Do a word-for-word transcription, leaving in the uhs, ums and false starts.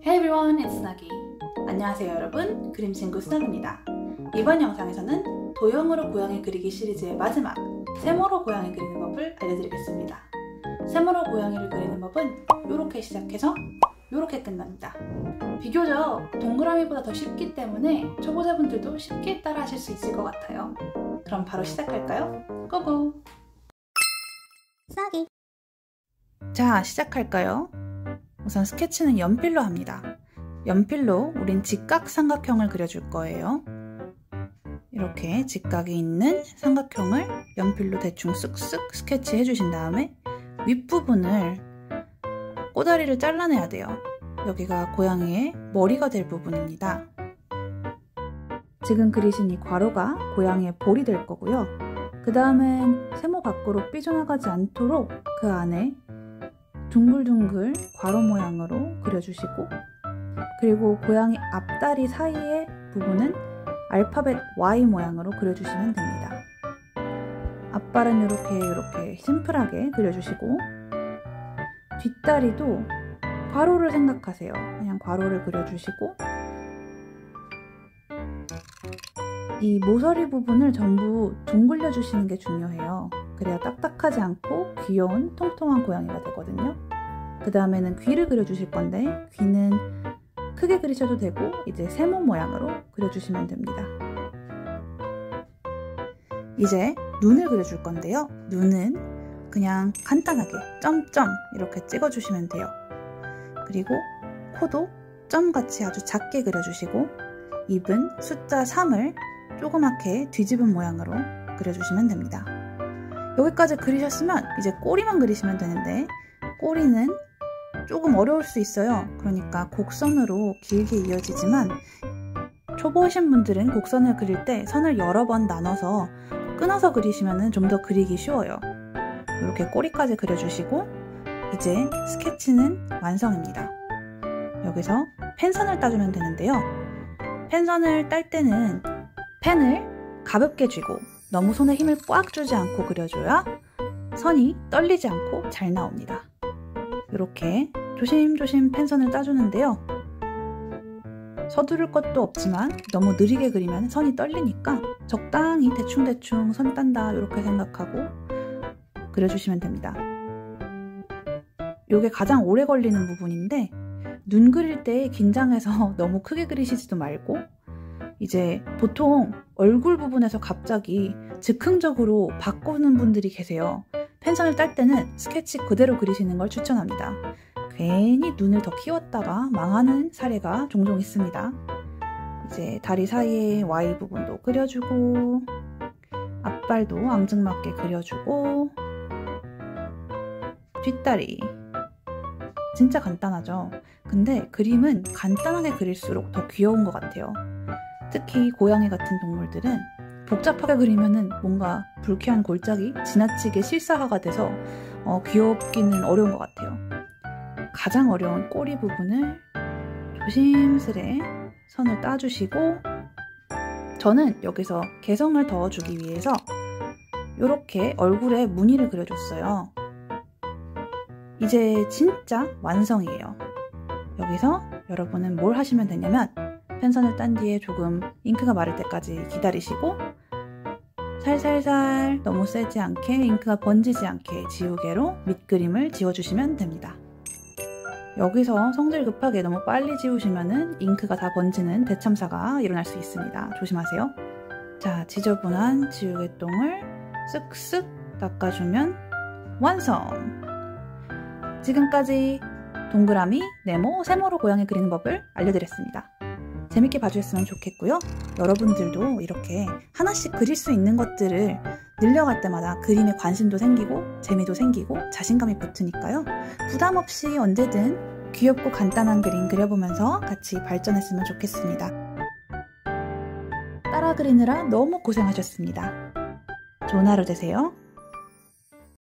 Hey everyone, it's Snuggy. 안녕하세요 여러분, 그림친구 스너그입니다. 이번 영상에서는 도형으로 고양이 그리기 시리즈의 마지막 세모로 고양이 그리는 법을 알려드리겠습니다. 세모로 고양이를 그리는 법은 이렇게 시작해서 이렇게 끝납니다. 비교적 동그라미보다 더 쉽기 때문에 초보자분들도 쉽게 따라 하실 수 있을 것 같아요. 그럼 바로 시작할까요? 고고! Snuggy. 자, 시작할까요? 우선 스케치는 연필로 합니다. 연필로 우린 직각삼각형을 그려줄 거예요. 이렇게 직각이 있는 삼각형을 연필로 대충 쓱쓱 스케치해 주신 다음에 윗부분을 꼬다리를 잘라내야 돼요. 여기가 고양이의 머리가 될 부분입니다. 지금 그리신 이 괄호가 고양이의 볼이 될 거고요. 그 다음엔 세모 밖으로 삐져나가지 않도록 그 안에 둥글둥글 괄호 모양으로 그려주시고, 그리고 고양이 앞다리 사이의 부분은 알파벳 Y 모양으로 그려주시면 됩니다. 앞발은 이렇게 이렇게 심플하게 그려주시고, 뒷다리도 괄호를 생각하세요. 그냥 괄호를 그려주시고, 이 모서리 부분을 전부 둥글려 주시는 게 중요해요. 그래야 딱딱하지 않고 귀여운 통통한 고양이가 되거든요. 그 다음에는 귀를 그려주실 건데, 귀는 크게 그리셔도 되고 이제 세모 모양으로 그려주시면 됩니다. 이제 눈을 그려줄 건데요. 눈은 그냥 간단하게 점점 이렇게 찍어주시면 돼요. 그리고 코도 점같이 아주 작게 그려주시고, 입은 숫자 삼을 조그맣게 뒤집은 모양으로 그려주시면 됩니다. 여기까지 그리셨으면 이제 꼬리만 그리시면 되는데, 꼬리는 조금 어려울 수 있어요. 그러니까 곡선으로 길게 이어지지만 초보이신 분들은 곡선을 그릴 때 선을 여러 번 나눠서 끊어서 그리시면 좀 더 그리기 쉬워요. 이렇게 꼬리까지 그려주시고 이제 스케치는 완성입니다. 여기서 펜선을 따주면 되는데요. 펜선을 딸 때는 펜을 가볍게 쥐고 너무 손에 힘을 꽉 주지 않고 그려줘야 선이 떨리지 않고 잘 나옵니다. 이렇게 조심조심 펜선을 따주는데요. 서두를 것도 없지만 너무 느리게 그리면 선이 떨리니까 적당히 대충대충 선 딴다 이렇게 생각하고 그려주시면 됩니다. 이게 가장 오래 걸리는 부분인데, 눈 그릴 때 긴장해서 너무 크게 그리시지도 말고, 이제 보통 얼굴 부분에서 갑자기 즉흥적으로 바꾸는 분들이 계세요. 펜선을 딸 때는 스케치 그대로 그리시는 걸 추천합니다. 괜히 눈을 더 키웠다가 망하는 사례가 종종 있습니다. 이제 다리 사이에 Y 부분도 그려주고, 앞발도 앙증맞게 그려주고, 뒷다리 진짜 간단하죠? 근데 그림은 간단하게 그릴수록 더 귀여운 것 같아요. 특히 고양이 같은 동물들은 복잡하게 그리면은 뭔가 불쾌한 골짜기, 지나치게 실사화가 돼서 어, 귀엽기는 어려운 것 같아요. 가장 어려운 꼬리 부분을 조심스레 선을 따주시고, 저는 여기서 개성을 더주기 위해서 이렇게 얼굴에 무늬를 그려줬어요. 이제 진짜 완성이에요. 여기서 여러분은 뭘 하시면 되냐면, 펜선을 딴 뒤에 조금 잉크가 마를 때까지 기다리시고, 살살살 너무 세지 않게 잉크가 번지지 않게 지우개로 밑그림을 지워주시면 됩니다. 여기서 성질 급하게 너무 빨리 지우시면 잉크가 다 번지는 대참사가 일어날 수 있습니다. 조심하세요. 자, 지저분한 지우개똥을 쓱쓱 닦아주면 완성! 지금까지 동그라미, 네모, 세모로 고양이 그리는 법을 알려드렸습니다. 재밌게 봐주셨으면 좋겠고요. 여러분들도 이렇게 하나씩 그릴 수 있는 것들을 늘려갈 때마다 그림에 관심도 생기고 재미도 생기고 자신감이 붙으니까요. 부담 없이 언제든 귀엽고 간단한 그림 그려보면서 같이 발전했으면 좋겠습니다. 따라 그리느라 너무 고생하셨습니다. 좋은 하루 되세요.